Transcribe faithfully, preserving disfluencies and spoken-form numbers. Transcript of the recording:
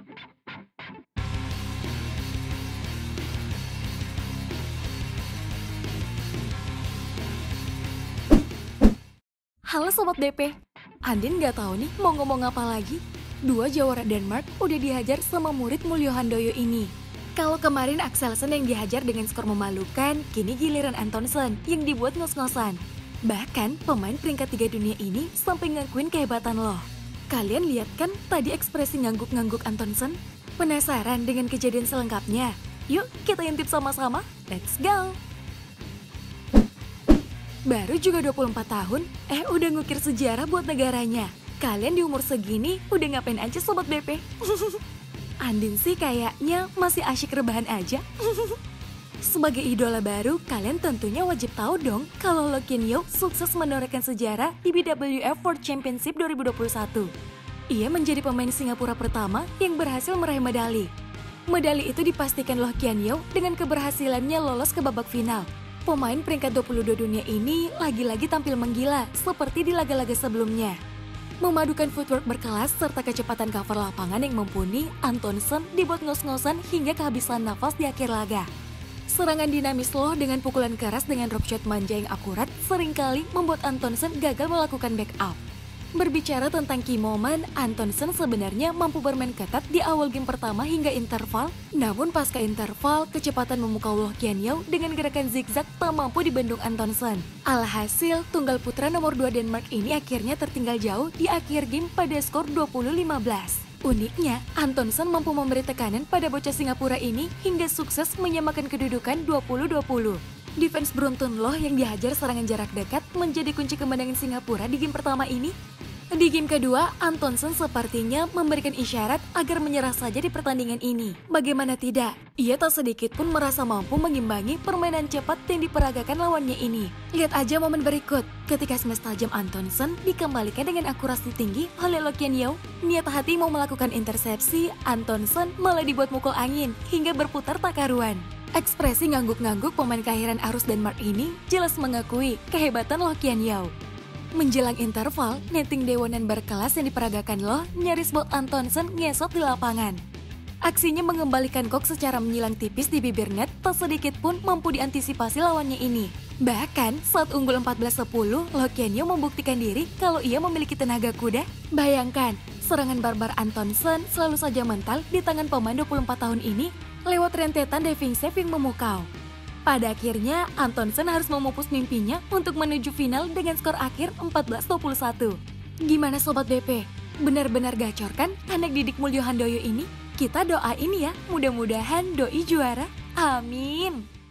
Halo Sobat D P, Andin nggak tahu nih mau ngomong apa lagi. Dua jawara Denmark udah dihajar sama murid Mulyo Handoyo ini. Kalau kemarin Axelsen yang dihajar dengan skor memalukan, kini giliran Antonsen yang dibuat ngos-ngosan. Bahkan pemain peringkat tiga dunia ini sampai ngakuin kehebatan loh. Kalian lihat kan tadi ekspresi ngangguk-ngangguk Antonsen? Penasaran dengan kejadian selengkapnya? Yuk kita intip sama-sama, let's go! Baru juga dua puluh empat tahun, eh udah ngukir sejarah buat negaranya. Kalian di umur segini udah ngapain aja Sobat B P? Andin sih kayaknya masih asyik rebahan aja. Sebagai idola baru, kalian tentunya wajib tahu dong kalau Lee Kuan Yew sukses menorehkan sejarah di B W F World Championship dua ribu dua puluh satu. Ia menjadi pemain Singapura pertama yang berhasil meraih medali. Medali itu dipastikan Lee Kuan Yew dengan keberhasilannya lolos ke babak final. Pemain peringkat dua puluh dua dunia ini lagi-lagi tampil menggila seperti di laga-laga sebelumnya. Memadukan footwork berkelas serta kecepatan cover lapangan yang mumpuni, Antonsen dibuat ngos-ngosan hingga kehabisan nafas di akhir laga. Serangan dinamis loh dengan pukulan keras dengan drop shot manja yang akurat seringkali membuat Antonsen gagal melakukan back up. Berbicara tentang key moment, Antonsen sebenarnya mampu bermain ketat di awal game pertama hingga interval. Namun pasca interval, kecepatan memukau Lee Kuan Yew dengan gerakan zigzag tak mampu dibendung Antonsen. Alhasil, tunggal putra nomor dua Denmark ini akhirnya tertinggal jauh di akhir game pada skor dua puluh lima belas. Uniknya, Antonsen mampu memberi tekanan pada bocah Singapura ini hingga sukses menyamakan kedudukan dua puluh dua puluh. Defense beruntun loh yang dihajar serangan jarak dekat menjadi kunci kemenangan Singapura di game pertama ini. Di game kedua, Antonsen sepertinya memberikan isyarat agar menyerah saja di pertandingan ini. Bagaimana tidak, ia tak sedikit pun merasa mampu mengimbangi permainan cepat yang diperagakan lawannya ini. Lihat aja momen berikut, ketika smash tajam Antonsen dikembalikan dengan akurasi tinggi oleh Lee Kuan Yew. Niat hati mau melakukan intersepsi, Antonsen malah dibuat mukul angin hingga berputar tak karuan. Ekspresi ngangguk-ngangguk pemain kelahiran arus Denmark ini jelas mengakui kehebatan Lee Kuan Yew. Menjelang interval, netting dewanan berkelas yang diperagakan loh nyaris buat Antonsen ngesot di lapangan. Aksinya mengembalikan kok secara menyilang tipis di bibir net, tak sedikit pun mampu diantisipasi lawannya ini. Bahkan saat unggul empat belas sepuluh, Lee Kuan Yew membuktikan diri kalau ia memiliki tenaga kuda. Bayangkan, serangan barbar Antonsen selalu saja mental di tangan pemain dua puluh empat tahun ini lewat rentetan diving save yang memukau. Pada akhirnya, Antonsen harus memupus mimpinya untuk menuju final dengan skor akhir empat belas dua puluh satu. Gimana Sobat B P? Benar-benar gacor kan anak didik Mulyo Handoyo ini? Kita doain ya, mudah-mudahan doi juara. Amin!